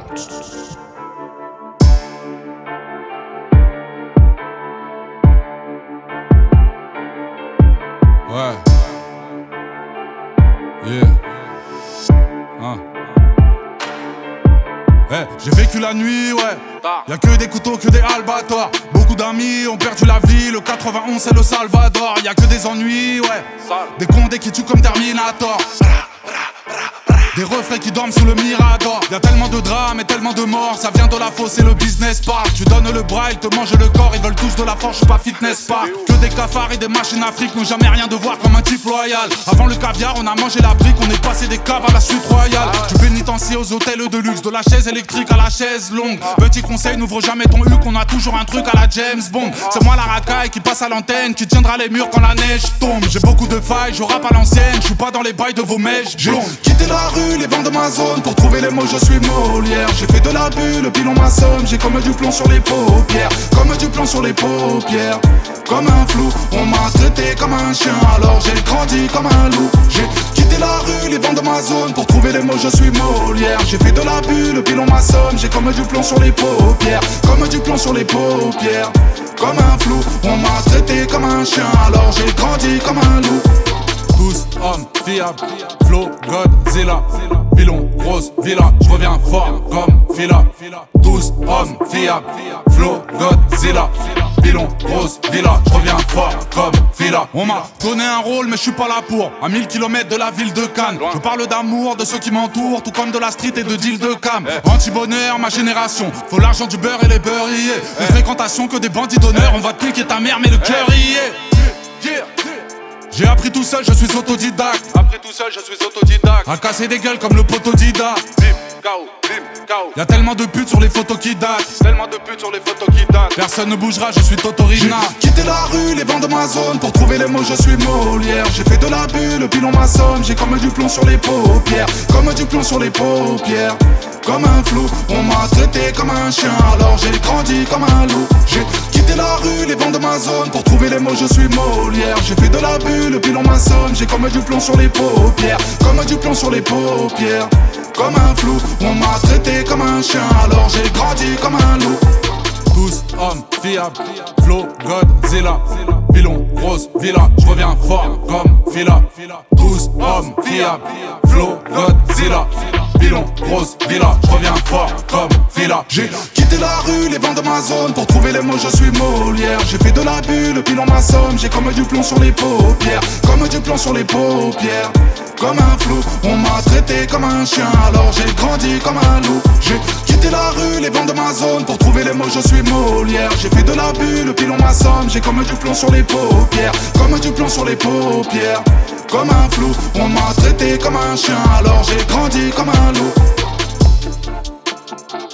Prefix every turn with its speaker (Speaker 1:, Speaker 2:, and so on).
Speaker 1: Ouais. Yeah. Hey, j'ai vécu la nuit, ouais. Y'a que des couteaux, que des albators. Beaucoup d'amis ont perdu la vie. Le 91 c'est le Salvador. Y'a que des ennuis, ouais. Des condés qui tuent comme Terminator. Des refrains qui dorment sous le Mirador. Y'a tellement de drames et tellement de morts. Ça vient de la fosse et le business park. Tu donnes le bras, ils te mangent le corps. Ils veulent tous de la force, je suis pas fitness park. Que des cafards et des machines afriques n'ont jamais rien de voir comme un type loyal. Avant le caviar, on a mangé la brique. On est passé des caves à la suite royale. Du pénitencier aux hôtels de luxe. De la chaise électrique à la chaise longue. Petit conseil, n'ouvre jamais ton huc. On a toujours un truc à la James Bond. C'est moi la racaille qui passe à l'antenne. Qui tiendra les murs quand la neige tombe. J'ai beaucoup de failles, je rappe à l'ancienne. Je suis pas dans les bails de vos mèches blondes. Quitter la rue, les bancs de ma zone. Pour trouver les mots, je suis Molière. J'ai fait de la bulle, pilon ma somme. J'ai comme du plomb sur les paupières. Comme du plomb sur les paupières. Comme un flou, on m'a traité comme un chien. Alors j'ai grandi comme un loup. J'ai quitté la rue, les bancs de ma zone. Pour trouver les mots, je suis Molière. J'ai fait de la bulle, pilon ma somme. J'ai comme du plomb sur les paupières. Comme du plomb sur les paupières. Comme un flou, on m'a traité comme un chien. Alors j'ai grandi comme un loup. Tous hommes fiables, Flo, Godzilla, pilon, rose, villa, je reviens fort comme Fila. Tous hommes fiables, Flo, Godzilla, pilon, rose, villa, je reviens fort comme Fila. On m'a donné un rôle mais je suis pas là pour. À 1000 km de la ville de Cannes. Je parle d'amour, de ceux qui m'entourent, tout comme de la street et de deal de cam. Anti-bonheur, ma génération, faut l'argent du beurre et les beurriers. Des fréquentations que des bandits d'honneur. On va te piquer ta mère mais le cœur y est. J'ai appris tout seul, je suis autodidacte. À casser des gueules comme le potodida. Y'a tellement de putes sur les photos qui datent. Personne ne bougera, je suis Totorina. J'ai quitté la rue, les bancs de ma zone. Pour trouver les mots, je suis Molière. J'ai fait de la bulle, pilon ma somme. J'ai comme du plomb sur les paupières. Comme du plomb sur les paupières. Comme un flou, on m'a traité comme un chien. Alors j'ai grandi comme un loup. J'ai quitté la rue, les bancs de ma zone. Pour trouver les mots, je suis Molière. J'ai fait de la bulle, pilon ma somme. J'ai comme du plomb sur les paupières. Comme du plomb sur les paupières. Comme un flou, on m'a traité comme un chien. Alors j'ai grandi comme un loup. Tous hommes fiables, Flo, Godzilla, pilon, rose, villa, je reviens fort comme Fila. Tous hommes fiables, Flo, Godzilla, pilon, rose, villa, je reviens fort comme Fila. J'ai quitté la rue, les bancs de ma zone. Pour trouver les mots, je suis Molière. J'ai fait de la bulle, pilon ma somme. J'ai comme du plomb sur les paupières. Comme du plomb sur les paupières. Comme un flou, on m'a traité comme un chien. Alors j'ai grandi comme un loup. J'ai quitté la rue, les bancs de ma zone. Pour trouver les mots, je suis Molière. J'ai fait de la bulle, pilon ma somme. J'ai comme du plomb sur les paupières. Comme du plomb sur les paupières. Comme un flou, on m'a traité comme un chien. Alors j'ai grandi comme un loup.